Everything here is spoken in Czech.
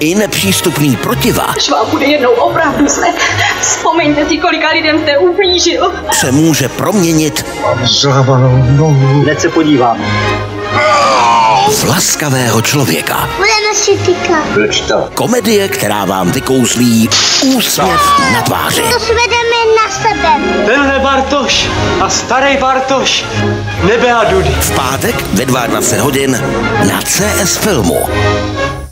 i nepřístupný protivák. Až vám bude jednou opravdu zle, vzpomeňte si, kolika lidem jste ublížil. Se může proměnit Hned se podívám. v laskavého člověka. Budeme si týkat. Komedie, která vám vykouzlí úsměv na tváři. To svedeme na sebe. Tenhle Bartoš a starý Bartoš, nebe a dudy. V pátek ve 22 hodin na CS Filmu.